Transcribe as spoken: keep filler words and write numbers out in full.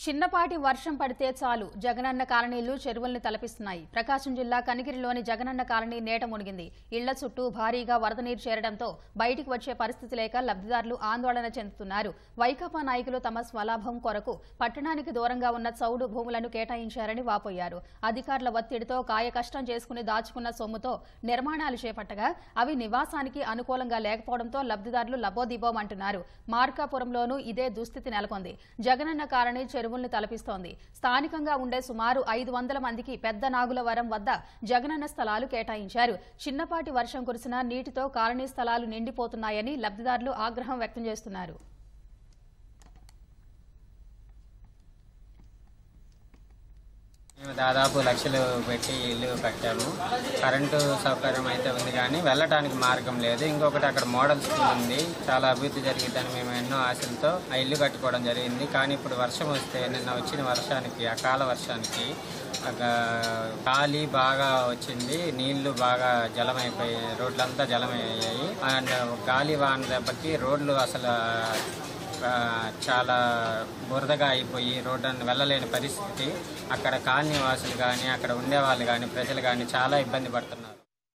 చిన్నపాటి వర్షం పడితే చాలు జగనన్న కాలనీలు చెరువుల్ని తలపిస్తున్నాయి. ప్రకాశం జిల్లా కనిగిరిలోని జగనన్న కాలనీ నేట మునిగింది. ఇళ్ల చుట్టూ భారీగా వరద నీరు చేరడంతో బయటికి వచ్చే పరిస్థితి లేక లబ్ధిదారులు ఆందోళన చెందుతున్నారు. వైకాపా నాయకులు తమ స్వలాభం కొరకు పట్టణానికి దూరంగా ఉన్న చౌడు భూములను కేటాయించారని వాపోయారు. అధికారుల ఒత్తిడితో కాయ కష్టం చేసుకుని దాచుకున్న సొమ్ముతో నిర్మాణాలు చేపట్టగా అవి నివాసానికి అనుకూలంగా లేకపోవడంతో లబ్ధిదారులు లబోదిబోమంటున్నారు. మార్కాపురంలోనూ ఇదే దుస్థితి నెలకొంది. జగనన్న కాలనీ చెరువుల్ని తలపిస్తోంది. స్థానికంగా ఉండే సుమారు ఐదు వందల మందికి పెద్ద నాగులవరం వద్ద జగనన్న స్థలాలు కేటాయించారు. చిన్నపాటి వర్షం కురిసినా నీటితో కాలనీ స్థలాలు నిండిపోతున్నాయని లబ్ధిదారులు ఆగ్రహం వ్యక్తం చేస్తున్నారు. మేము దాదాపు లక్షలు పెట్టి ఇల్లు కట్టాము. కరెంటు సౌకర్యం అయితే ఉంది కానీ వెళ్ళటానికి మార్గం లేదు. ఇంకొకటి అక్కడ మోడల్ స్కూల్ ఉంది. చాలా అభివృద్ధి జరిగిద్దని మేము ఎన్నో ఆశలతో ఆ ఇల్లు కట్టుకోవడం జరిగింది. కానీ ఇప్పుడు వర్షం వస్తే నిన్న వచ్చిన వర్షానికి అకాల వర్షానికి గాలి బాగా వచ్చింది. నీళ్లు బాగా జలమైపోయాయి. రోడ్లంతా జలమయ్యాయి. అండ్ గాలి వాన దెబ్బకి రోడ్లు అసలు చాలా బురదగా అయిపోయి రోడ్డును వెళ్ళలేని పరిస్థితి. అక్కడ కాలనీ వాసులు కానీ అక్కడ ఉండేవాళ్ళు కానీ ప్రజలు కానీ చాలా ఇబ్బంది పడుతున్నారు.